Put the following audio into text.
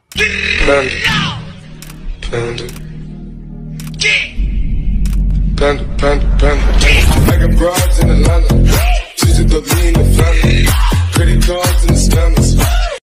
Panda, panda, panda, panda, panda. I got broads in Atlanta.